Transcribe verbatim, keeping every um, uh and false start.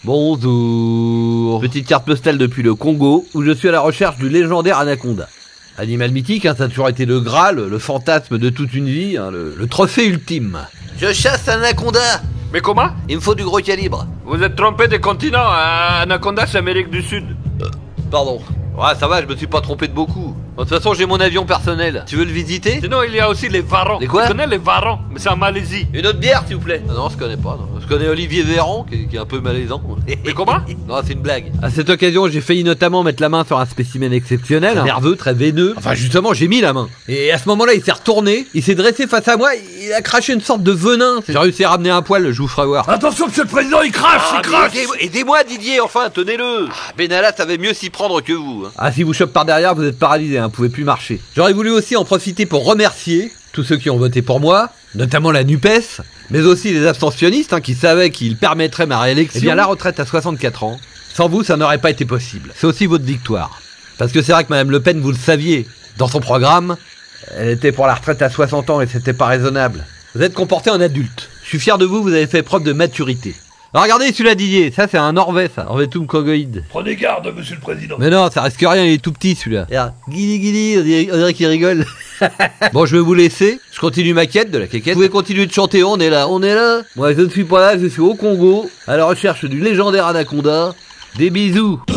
Bonjour. Petite carte postale depuis le Congo, où je suis à la recherche du légendaire anaconda. Animal mythique, hein, ça a toujours été le Graal, le fantasme de toute une vie, hein, le, le trophée ultime. Je chasse un anaconda. Mais comment? Il me faut du gros calibre. Vous êtes trompé de continent, hein. Anaconda c'est Amérique du Sud. Euh, pardon. Ouais, ça va, je me suis pas trompé de beaucoup. De toute façon, j'ai mon avion personnel. Tu veux le visiter? Sinon, il y a aussi les varans. Les quoi? Tu connais les varans? Mais c'est en Malaisie. Une autre bière, s'il vous plaît. Ah non, je connais pas. Non. Je connais Olivier Véran, qui, qui est un peu malaisant. Mais comment? Non, c'est une blague. À cette occasion, j'ai failli notamment mettre la main sur un spécimen exceptionnel, très nerveux, très veineux. Enfin, justement, j'ai mis la main. Et à ce moment-là, il s'est retourné, il s'est dressé face à moi, il a craché une sorte de venin. J'ai réussi à ramener un poil, je vous ferai voir. Attention, monsieur le président, il crache, Ah, il crache. aidez- Aidez-moi, Didier, enfin, tenez-le. Ah, Benalla savait mieux s'y prendre que vous. Hein. Ah, si vous chope par derrière, vous êtes paralysé, hein, vous pouvez plus marcher. J'aurais voulu aussi en profiter pour remercier tous ceux qui ont voté pour moi, notamment la NUPES, mais aussi les abstentionnistes hein, qui savaient qu'ils permettraient ma réélection. Eh bien, la retraite à soixante-quatre ans, sans vous, ça n'aurait pas été possible. C'est aussi votre victoire. Parce que c'est vrai que Madame Le Pen, vous le saviez, dans son programme, elle était pour la retraite à soixante ans et c'était pas raisonnable. Vous êtes comporté en adulte. Je suis fier de vous, vous avez fait preuve de maturité. Alors regardez celui-là, Didier, ça c'est un Norvais, ça, Norvetum Kogoïde. Prenez garde, monsieur le président. Mais non, ça risque rien, il est tout petit celui-là. Regarde, guili guili, on dirait, on dirait qu'il rigole. Bon, je vais vous laisser, je continue ma quête de la quéquette. Vous pouvez continuer de chanter, on est là, on est là. Moi je ne suis pas là, je suis au Congo, à la recherche du légendaire anaconda. Des bisous.